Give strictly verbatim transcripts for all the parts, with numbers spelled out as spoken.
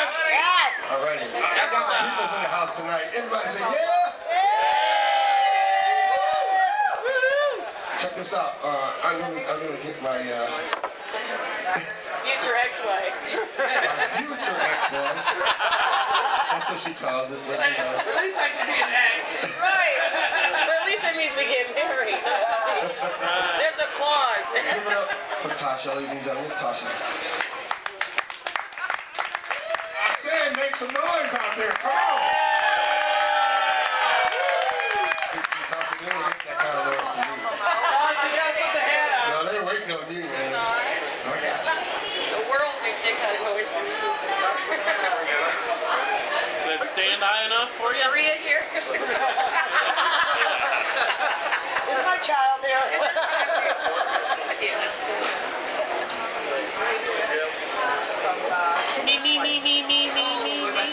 All righty. I got my peoples in the house tonight. Everybody say yeah. Check this out. Uh, I'm gonna I'm gonna get my uh, future ex-wife. my future ex-wife. That's what she calls it. But, you know. At least I can be an ex. Right. But at least it means we get married. There's a clause. Give it up for Tosha, ladies and gentlemen. Tosha. I said make some noise out there. Come on. Tosha, they don't make that kind of noise to me. No, they're waiting on me, man. I got you. The world makes that kind of noise for me. Does it stand high enough for you? Sharia here. Is my child there? Me, me, me, me, me, me, me, me.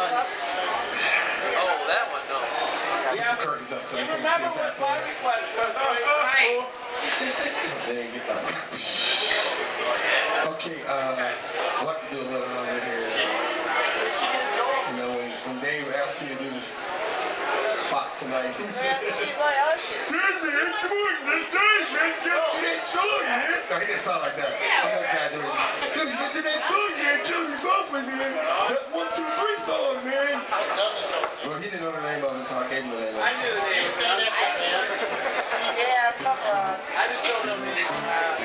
Oh, that one, no. Keep the curtains up so they can see what's happening. Right. They didn't get that one. Okay, uh, I'd like to do a little number here. You know, when, when Dave asked me to do this spot tonight, he said, She's like, oh shit. man, man, come on, man, Dave, man, get to that song, man. No, he didn't sound like that. I'm not exaggerating. Jimmy, get to that song, man. Kill me softly, man. That one, two, three song, man. Well, he didn't know the name of it, so I gave him the name of it. I knew the name of it. Yeah, come on. I just don't know the name.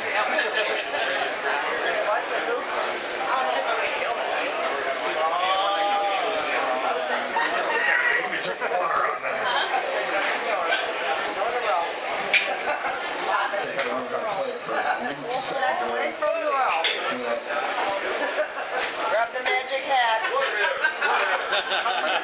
Drink water on that. So you gotta remember how to play it first. Give me two seconds. Away from the rock. Yeah. Grab the magic hat.